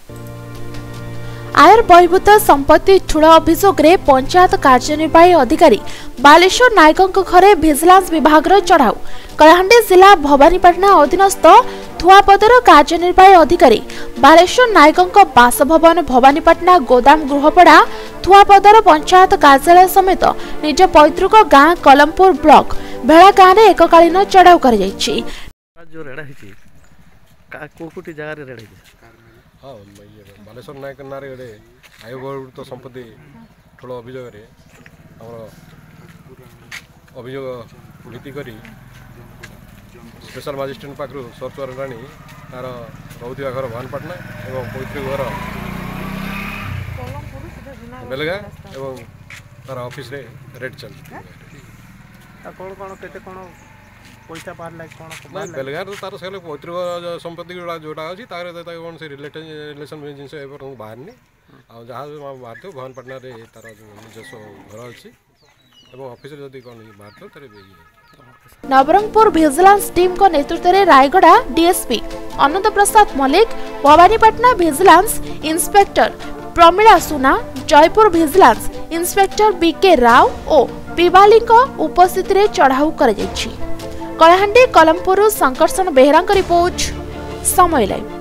आयर बहिर्भूत संपत्ति ठूल अभियोग रे पंचायत कार्यनिर्वाही अधिकारी बालेश्वर नायकों घरे भिजिलांस विभाग चढ़ाऊ। कलाहांडी जिला भवानीपाटना अधीनस्थ थुआपदर कार्यनिर्वाही अधिकारी बालेश्वर नायकों बासभवन भवानीपाटना गोदाम गृहपड़ा थुआपदर पंचायत कार्यालय समेत निज पैतृक गाँ कलमपुर ब्लॉक भेड़ा गाँव में एककालीन चढ़ाऊ कर बालेश्वर नायक नारे आयोग तो संपत्ति ठूल अभियोग भित्ति कर स्पेशल मजिस्ट्रेट पाखु सर्च वारंट आनी तार रोधा घर भवानीपाटना और पैतृक घर बेलगा और तार ऑफिस रे रेड चलती पैसा बाहर बेलगार तार से पैतृक संपत्ति जोटा अच्छी कौन से रिलेशन जिनस बाहर जहाँ बाहर थे भवानीपाटना तार निजस्व घर अच्छी ऑफिस जदि कौन बाहर थे। नवरंगपुर भिजिलांस टीम को नेतृत्व में Rayagada DSP Ananta Prasad Mallick, Bhawanipatna vigilance inspector Pramila Suna, Jeypore vigilance inspector BK Rao और पिवाली उपस्थित रे चढ़ाऊ कर कलाहांडी कलमपुर संकर्षण बेहरा रिपोर्ट समय लाइव।